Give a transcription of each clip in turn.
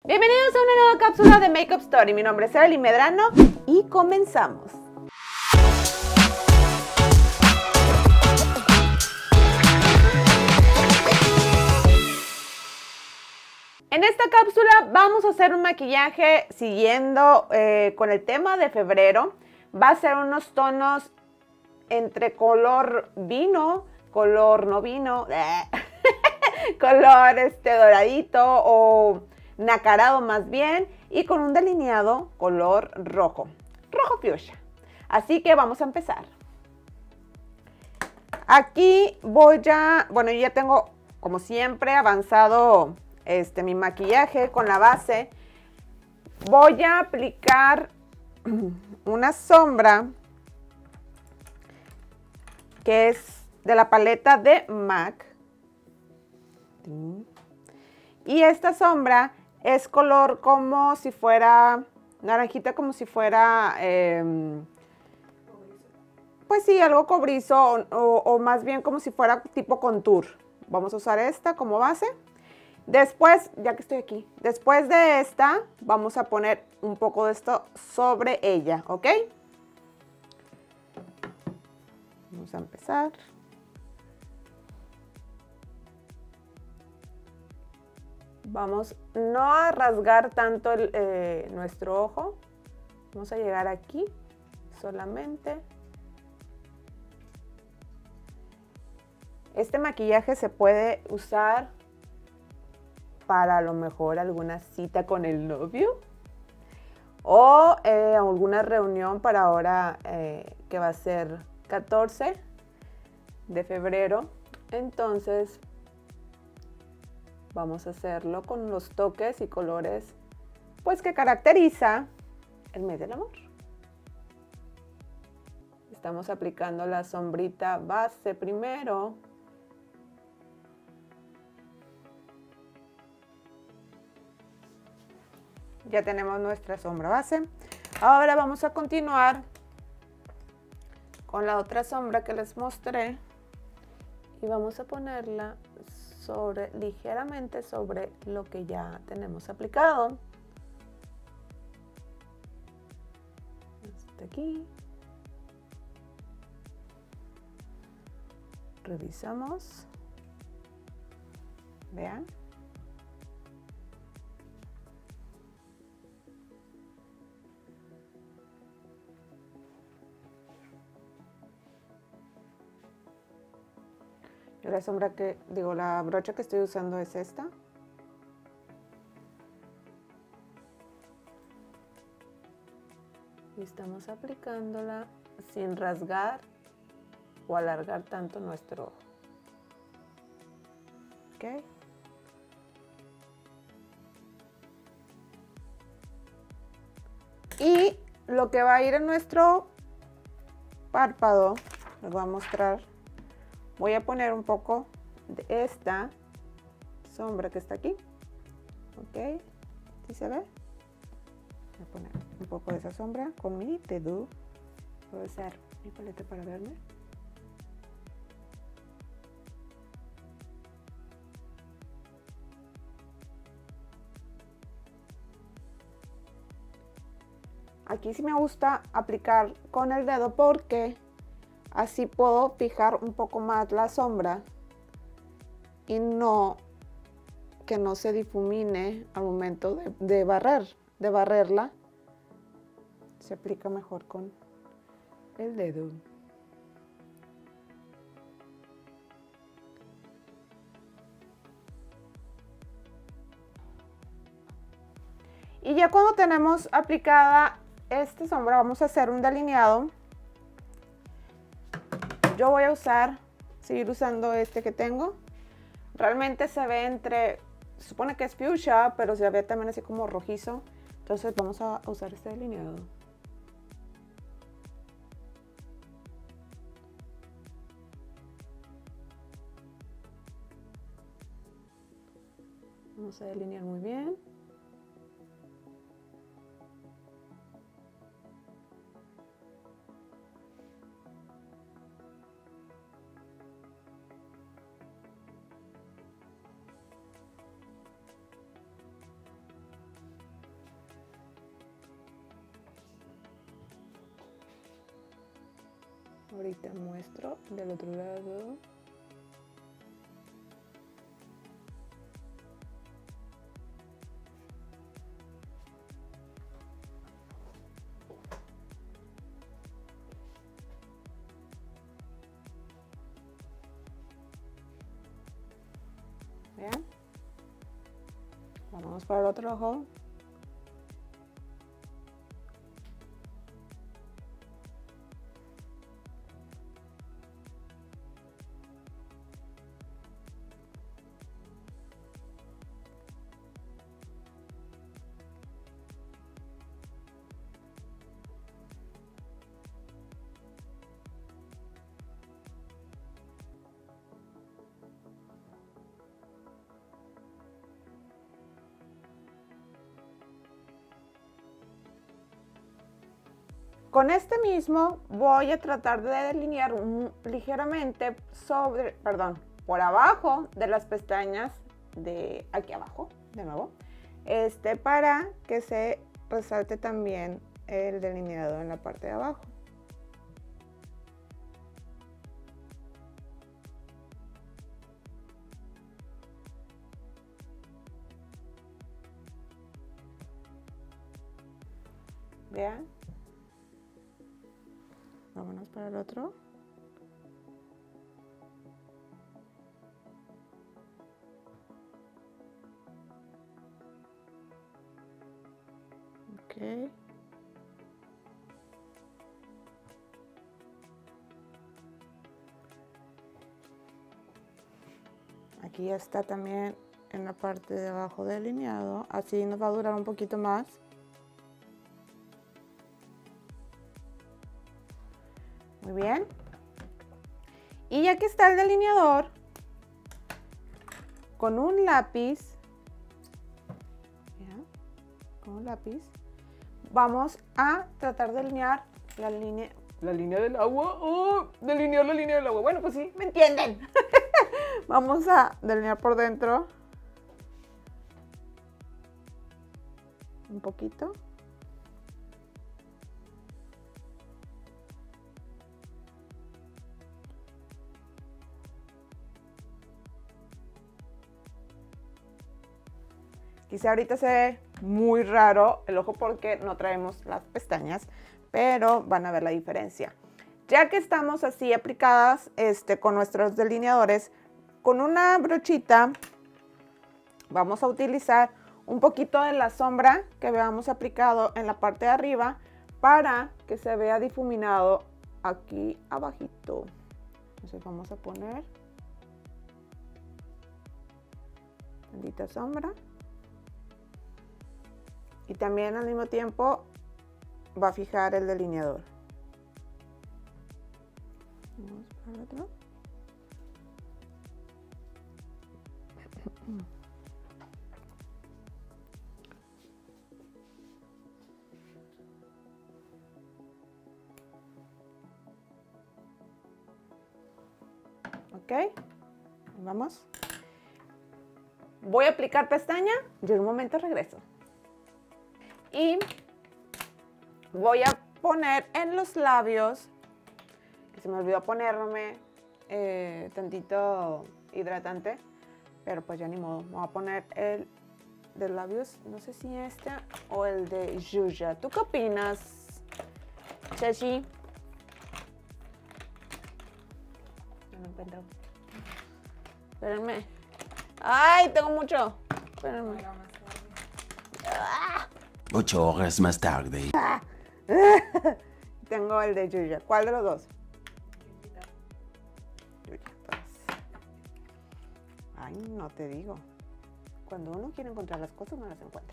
Bienvenidos a una nueva cápsula de Makeup Story. Mi nombre es Evelyn Medrano y comenzamos. En esta cápsula vamos a hacer un maquillaje siguiendo con el tema de febrero. Va a ser unos tonos entre color vino, color no vino, color doradito o nacarado más bien, y con un delineado color rojo fuchsia. Así que vamos a empezar. Aquí yo ya tengo como siempre avanzado mi maquillaje con la base. Voy a aplicar una sombra que es de la paleta de MAC. Y esta sombra es color como si fuera naranjita, como si fuera, pues sí, algo cobrizo o más bien como si fuera tipo contour. Vamos a usar esta como base. Después, ya que estoy aquí, después de esta, vamos a poner un poco de esto sobre ella, ¿ok? Vamos a empezar. Vamos no a rasgar tanto nuestro ojo. Vamos a llegar aquí solamente. Este maquillaje se puede usar para a lo mejor alguna cita con el novio o alguna reunión para ahora que va a ser 14 de febrero. Entonces vamos a hacerlo con los toques y colores pues que caracteriza el mes del amor. Estamos aplicando la sombrita base primero. Ya tenemos nuestra sombra base. Ahora vamos a continuar con la otra sombra que les mostré y vamos a ponerla ligeramente sobre lo que ya tenemos aplicado. Hasta aquí. Revisamos. Vean. La sombra la brocha que estoy usando es esta. Y estamos aplicándola sin rasgar o alargar tanto nuestro ojo. ¿Ok? Y lo que va a ir en nuestro párpado, les voy a mostrar. Voy a poner un poco de esta sombra que está aquí. ¿Ok? ¿Sí se ve? Voy a poner un poco de esa sombra con mi Tedu. Voy a usar mi paleta para verme. Aquí sí me gusta aplicar con el dedo porque así puedo fijar un poco más la sombra y que no se difumine al momento de barrerla. Se aplica mejor con el dedo. Y ya cuando tenemos aplicada esta sombra, vamos a hacer un delineado. Yo voy a seguir usando este que tengo. Realmente se ve se supone que es fuchsia, pero se ve también así como rojizo. Entonces vamos a usar este delineado. Vamos a delinear muy bien. Ahorita muestro del otro lado. Vean. Vamos para el otro ojo. Con este mismo voy a tratar de delinear ligeramente por abajo de las pestañas de aquí abajo, de nuevo, para que se resalte también el delineado en la parte de abajo. Vean. Vámonos para el otro. Ok. Aquí ya está también en la parte de abajo delineado. Así nos va a durar un poquito más. Muy bien. Y ya que está el delineador, con un lápiz, vamos a tratar de delinear la línea del agua. ¡Oh! Delinear la línea del agua. Bueno, pues sí, ¿me entienden? Vamos a delinear por dentro un poquito. Quizá ahorita se ve muy raro el ojo porque no traemos las pestañas, pero van a ver la diferencia. Ya que estamos así aplicadas con nuestros delineadores, con una brochita vamos a utilizar un poquito de la sombra que habíamos aplicado en la parte de arriba para que se vea difuminado aquí abajito. Entonces vamos a poner tantita sombra. Y también al mismo tiempo va a fijar el delineador. Vamos para el otro. Ok, vamos. Voy a aplicar pestaña y en un momento regreso. Y voy a poner en los labios, que se me olvidó ponerme tantito hidratante, pero pues ya ni modo. Me voy a poner el de labios, no sé si este o el de Yuya. ¿Tú qué opinas, Chechi? No lo encuentro. Espérenme. ¡Ay, tengo mucho! Espérenme. 8 horas más tarde. Tengo el de Yuya. ¿Cuál de los dos? Yuya, pues. Ay, no te digo. Cuando uno quiere encontrar las cosas, no las encuentra.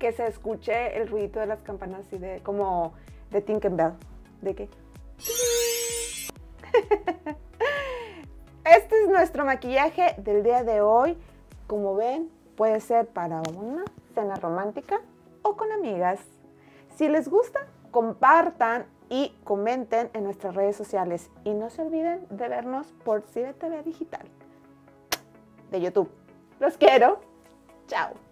que se escuche el ruidito de las campanas así de como de Tinkerbell. ¿De qué? Este es nuestro maquillaje del día de hoy. Como ven, puede ser para una cena romántica o con amigas. Si les gusta, compartan y comenten en nuestras redes sociales. Y no se olviden de vernos por CibeTV Digital de YouTube. Los quiero. Chao.